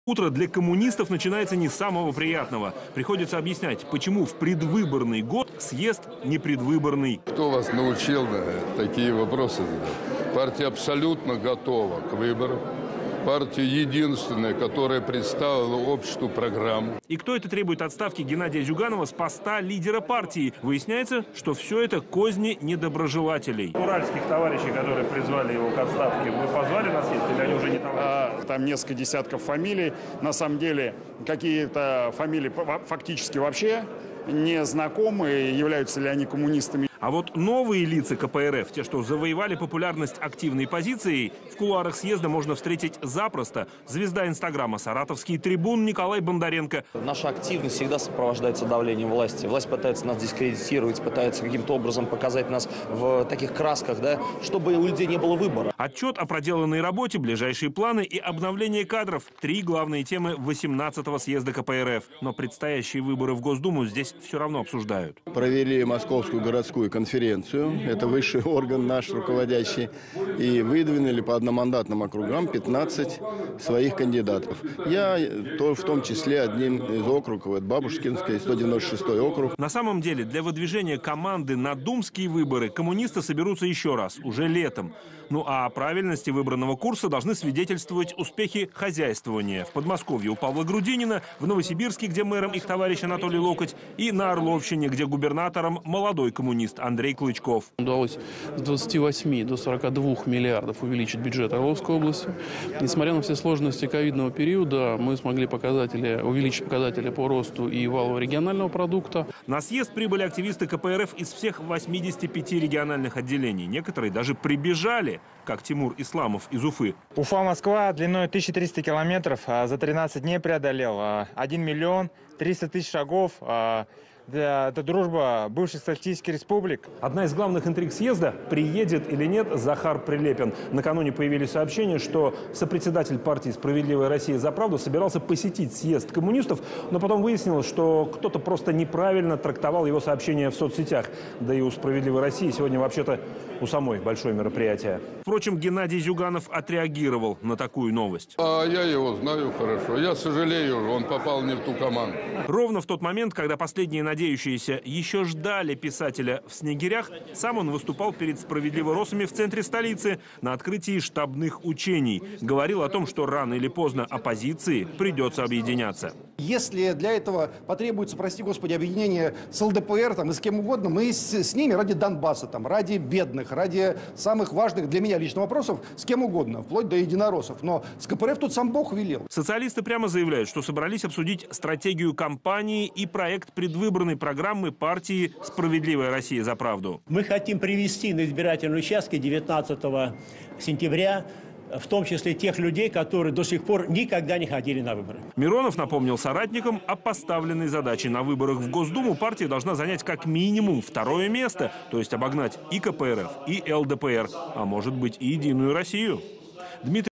Утро для коммунистов начинается не с самого приятного. Приходится объяснять, почему в предвыборный год съезд не предвыборный. Кто вас научил на такие вопросы задать? Партия абсолютно готова к выборам. Партия единственная, которая представила обществу программу. И кто это требует отставки Геннадия Зюганова с поста лидера партии? Выясняется, что все это козни недоброжелателей. Уральских товарищей, которые призвали его к отставке, вы позвали на съезд или они уже не товарищи? Там несколько десятков фамилий. На самом деле какие-то фамилии фактически вообще не знакомы, являются ли они коммунистами. А вот новые лица КПРФ, те, что завоевали популярность активной позицией, в кулуарах съезда можно встретить запросто. Звезда Инстаграма «Саратовский трибун» Николай Бондаренко. Наша активность всегда сопровождается давлением власти. Власть пытается нас дискредитировать, пытается каким-то образом показать нас в таких красках, да, чтобы у людей не было выбора. Отчет о проделанной работе, ближайшие планы и обновление кадров – 3 главные темы 18-го съезда КПРФ. Но предстоящие выборы в Госдуму здесь все равно обсуждают. Провели Московскую городскую конференцию, это высший орган наш руководящий, и выдвинули по одномандатным округам 15 своих кандидатов. Я в том числе одним из округов, это Бабушкинский, 196-й округ. На самом деле для выдвижения команды на думские выборы коммунисты соберутся еще раз, уже летом. Ну а о правильности выбранного курса должны свидетельствовать успехи хозяйствования. В Подмосковье у Павла Грудинина, в Новосибирске, где мэром их товарищ Анатолий Локоть, и на Орловщине, где губернатором молодой коммунист Андрей Клычков. Удалось с 28 до 42 миллиардов увеличить бюджет Орловской области. Несмотря на все сложности ковидного периода, мы смогли увеличить показатели по росту и валового регионального продукта. На съезд прибыли активисты КПРФ из всех 85 региональных отделений. Некоторые даже прибежали, как Тимур Исламов из Уфы. Уфа-Москва длиной 1300 километров за 13 дней преодолел. 1 миллион 300 тысяч шагов. Это дружба бывших социалистических республик. Одна из главных интриг съезда – приедет или нет Захар Прилепин. Накануне появились сообщения, что сопредседатель партии «Справедливая Россия за правду» собирался посетить съезд коммунистов, но потом выяснилось, что кто-то просто неправильно трактовал его сообщения в соцсетях. Да и у «Справедливой России» сегодня вообще-то у самой большое мероприятие. Впрочем, Геннадий Зюганов отреагировал на такую новость. А я его знаю хорошо. Я сожалею, он попал не в ту команду. Ровно в тот момент, когда последние надеющиеся еще ждали писателя в снегирях, сам он выступал перед справедливоросами в центре столицы на открытии штабных учений. Говорил о том, что рано или поздно оппозиции придется объединяться. Если для этого потребуется, прости господи, объединение с ЛДПР и с кем угодно, мы с ними ради Донбасса, ради бедных, ради самых важных для меня лично вопросов, с кем угодно, вплоть до единороссов. Но с КПРФ тут сам Бог велел. Социалисты прямо заявляют, что собрались обсудить стратегию кампании и проект предвыборной программы партии «Справедливая Россия за правду». Мы хотим привести на избирательные участки 19 сентября в том числе тех людей, которые до сих пор никогда не ходили на выборы. Миронов напомнил соратникам о поставленной задаче. На выборах в Госдуму партия должна занять как минимум 2-е место, то есть обогнать и КПРФ, и ЛДПР, а может быть и Единую Россию. Дмитрий